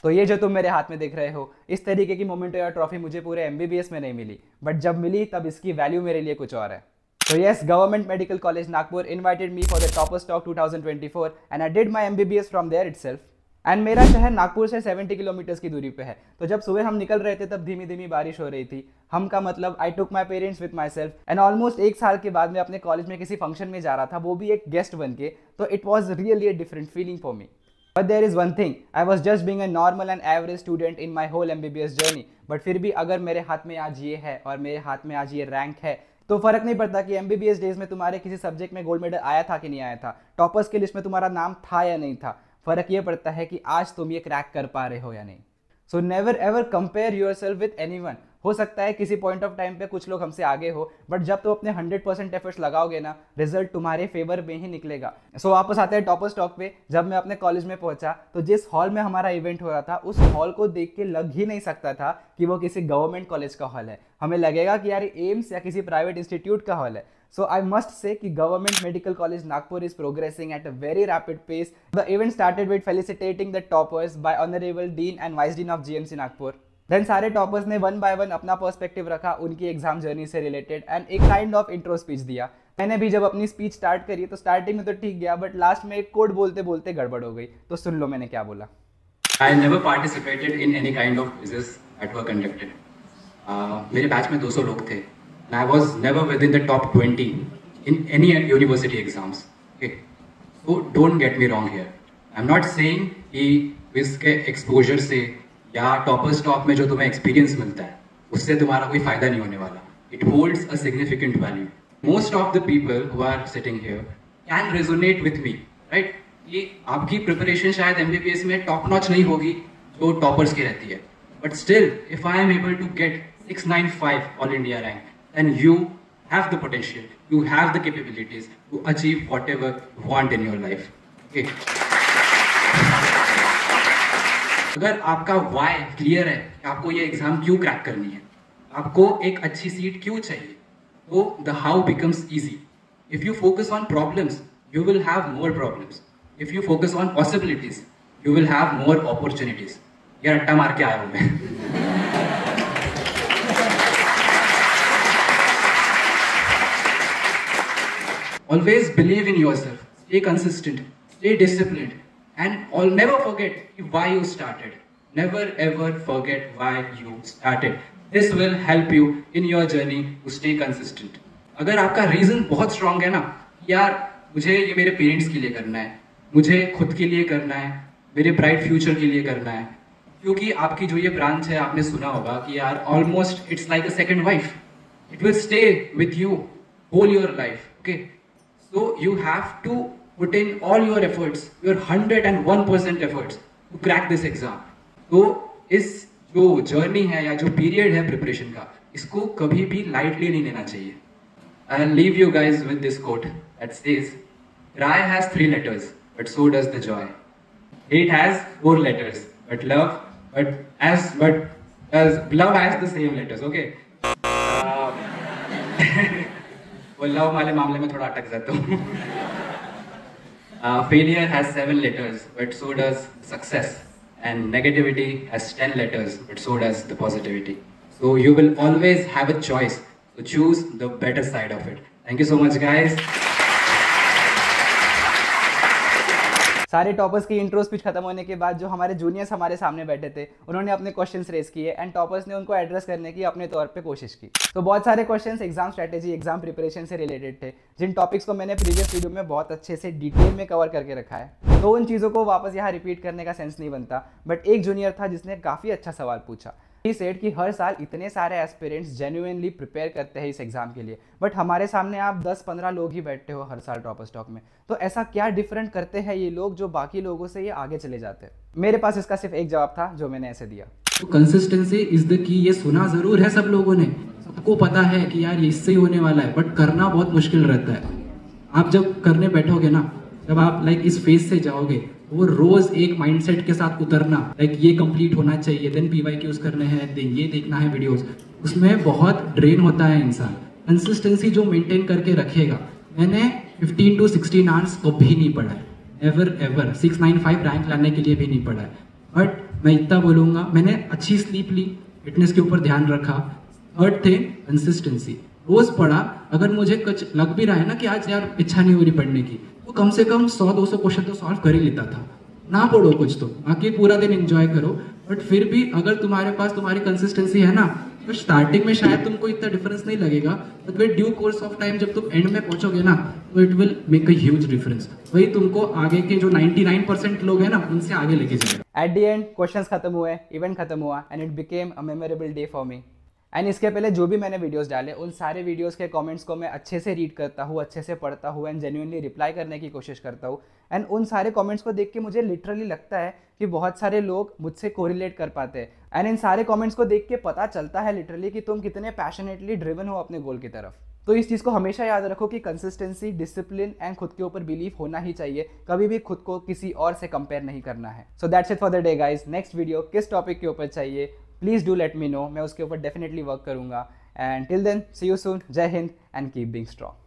तो ये जो तुम मेरे हाथ में देख रहे हो, इस तरीके की मोमेंटो या ट्रॉफी मुझे पूरे MBBS में नहीं मिली, बट जब मिली तब इसकी वैल्यू मेरे लिए कुछ और है। So yes, Government Medical College Nagpur invited me for the Toppers Talk 2024 and I did my MBBS from there itself. And मेरा शहर नागपुर से 70 किलोमीटर्स की दूरी पे है। तो जब सुबह हम निकल रहे थे तब धीमी धीमी बारिश हो रही थी। हम का मतलब I took my parents with myself and almost 1 साल के बाद मैं अपने कॉलेज में किसी फंक्शन में जा रहा था, वो भी एक गेस्ट बन के। तो it was really a different feeling for me. But there is one thing, I was just being a normal and average student in my whole MBBS journey. बट फिर भी अगर मेरे हाथ में आज ये है और मेरे हाथ में आज ये रैंक है, तो फर्क नहीं पड़ता कि MBBS डेज में तुम्हारे किसी सब्जेक्ट में गोल्ड मेडल आया था कि नहीं आया था, टॉपर्स की लिस्ट में तुम्हारा नाम था या नहीं था। फर्क ये पड़ता है कि आज तुम ये क्रैक कर पा रहे हो या नहीं। So never ever compare yourself with anyone. हो सकता है किसी पॉइंट ऑफ टाइम पे कुछ लोग हमसे आगे हो, बट जब तुम अपने 100% एफर्ट्स लगाओगे ना, रिजल्ट तुम्हारे फेवर में ही निकलेगा। सो वापस आते हैं टॉपर्स टॉक पे। जब मैं अपने कॉलेज में पहुंचा तो जिस हॉल में हमारा इवेंट हो रहा था, उस हॉल को देख के लग ही नहीं सकता था कि वो किसी गवर्नमेंट कॉलेज का हॉल है। हमें लगेगा कि यार एम्स या किसी प्राइवेट इंस्टीट्यूट का हॉल है। So I must say कि Government Medical College Nagpur is progressing at a very rapid pace. The event started with felicitating the toppers by Honorable Dean and Vice Dean of GMC Nagpur. Then सारे toppers ने one by one अपना perspective रखा उनकी exam journey से related and एक kind of intro speech दिया। मैंने भी जब अपनी स्पीच स्टार्ट करी तो स्टार्टिंग में तो ठीक गया, बट लास्ट में एक कोड बोलते बोलते गड़बड़ हो गई। तो सुन लो मैंने क्या बोला। I never participated in any kind of quizzes that were conducted. मेरे बैच में 200 लोग थे and I was never within the top 20 in any university exams. Okay, so don't get me wrong here. I'm not saying कि quiz के exposure से या toppers talk में जो तुम्हें experience मिलता है उससे तुम्हारा कोई फायदा नहीं होने वाला. It holds a significant value. Most of the people who are sitting here can resonate with me, right? ये आपकी preparation शायद MBBS में top notch नहीं होगी जो toppers की रहती है, but still if I am able to get 695 all India rank, then you have the potential, you have the capabilities to achieve whatever you want in your life. Okay. अगर आपका why clear है कि आपको ये exam क्यों crack करनी है, आपको एक अच्छी सीट क्यों चाहिए, तो the how becomes easy. If you focus on problems, you will have more problems. If you focus on possibilities, you will have more opportunities. यार अट्टा मार के आया हूँ मैं। Always believe in yourself, stay consistent, stay disciplined, and never forget why you started. Never ever forget why you started. This will help you in your journey to stay consistent. अगर आपका reason बहुत strong है ना, यार मुझे ये मेरे parents के लिए करना है, मुझे खुद के लिए करना है, मेरे ब्राइट फ्यूचर के लिए करना है, क्योंकि आपकी जो ये ब्रांच है आपने सुना होगा कि यार almost it's like a second wife. It will stay with you whole your life. Okay, so you have to put in all your efforts, your 101% efforts to crack this exam. तो इस जो journey है या जो period है preparation का, इसको कभी भी लाइटली नहीं लेना चाहिए. I'll leave you guys with this quote that says, "Cry has 3 letters, but so does the joy. Hate has 4 letters, but love has the same letters." Okay. वो लव वाले मामले में थोड़ा अटक जाता हूँ. Failure has 7 letters, but so does success. And negativity has 10 letters, but so does the positivity. So you will always have a choice to choose the better side of it. Thank you so much, guys. सारे toppers की intro speech खत्म होने के बाद जो हमारे juniors हमारे सामने बैठे थे, उन्होंने अपने क्वेश्चंस रेज किए एंड टॉपर्स ने उनको एड्रेस करने की अपने तौर पे कोशिश की. तो बहुत सारे questions exam strategy, exam preparation से रिलेटेड थे, जिन टॉपिक्स को मैंने प्रीवियस वीडियो में बहुत अच्छे से डिटेल में कवर करके रखा है. तो उन चीज़ों को वापस यहाँ रिपीट करने का सेंस नहीं बनता. बट एक जूनियर था जिसने काफ़ी अच्छा सवाल पूछा. ही सेड कि हर साल इतने सारे एस्पिरेंट्स जेन्युइनली प्रिपेयर करते हैं इस एग्जाम के लिए, बट हमारे सामने आप 10-15 लोग ही बैठते हो हर साल टॉपर स्टॉक में. तो ऐसा क्या डिफरेंट करते हैं ये लोग जो बाकी लोगों से ये आगे चले जाते हैं? मेरे पास इसका सिर्फ एक जवाब था जो मैंने ऐसे दिया. तो कंसिस्टेंसी इज द की. ये सुना जरूर है सब लोगों ने, सबको पता है कि यार ये इससे ही होने वाला है, बट करना बहुत मुश्किल रहता है. आप जब करने बैठोगे ना, जब आप इस फेज से जाओगे, वो रोज एक माइंडसेट के साथ उतरना, ये कंप्लीट होना चाहिए, देन PYQs करने हैं, देन ये देखना है वीडियोस, उसमें बहुत ड्रेन होता है इंसान. कंसिस्टेंसी जो मेंटेन करके रखेगा. मैंने 15 to 16 आवर्स कभी नहीं पढ़ा है, एवर 695 रैंक लाने के लिए भी नहीं पढ़ा है, बट मैं इतना बोलूँगा, मैंने अच्छी स्लीप ली, फिटनेस के ऊपर ध्यान रखा। थर्ड थिंग कंसिस्टेंसी, रोज पढ़ा। अगर मुझे कुछ लग भी रहा है ना कि आज यार इच्छा नहीं हो रही पढ़ने की, तो कम से कम 100-200 क्वेश्चन तो सॉल्व कर ही लेता था। ना पढ़ो कुछ तो, बाकी पूरा दिन एंजॉय करो, बट फिर भी अगर तुम्हारे पास तुम्हारी कंसिस्टेंसी है ना, तो स्टार्टिंग में शायद तुमको इतना डिफरेंस नहीं लगेगा, बट फिर ड्यू कोर्स ऑफ टाइम जब तुम एंड में पहुंचोगे ना, तो it will make a huge difference. वही तुमको आगे के जो 99% लोग हैं ना, उनसे आगे लेके जाएगा। एट द एंड क्वेश्चंस खत्म हुए, इवेंट खत्म हुआ and it became a memorable day for me. And इसके पहले जो भी मैंने वीडियोस डाले, उन सारे वीडियोस के कमेंट्स को मैं अच्छे से रीड करता हूँ, अच्छे से पढ़ता हूँ एंड जेन्युइनली रिप्लाई करने की कोशिश करता हूँ। एंड उन सारे कमेंट्स को देख के मुझे लिटरली लगता है कि बहुत सारे लोग मुझसे कोरिलेट कर पाते हैं। एंड इन सारे कमेंट्स को देख के पता चलता है लिटरली कि तुम कितने पैशनेटली ड्रिवन हो अपने गोल की तरफ। तो इस चीज़ को हमेशा याद रखो कि कंसिस्टेंसी, डिसिप्लिन एंड खुद के ऊपर बिलीव होना ही चाहिए। कभी भी खुद को किसी और से कंपेयर नहीं करना है। So that's it for the day guys. Next video किस टॉपिक के ऊपर चाहिए, please do let me know, मैं उसके ऊपर डेफिनेटली वर्क करूंगा। And till then, see you soon. जय हिंद एंड कीप बीइंग स्ट्रॉन्ग।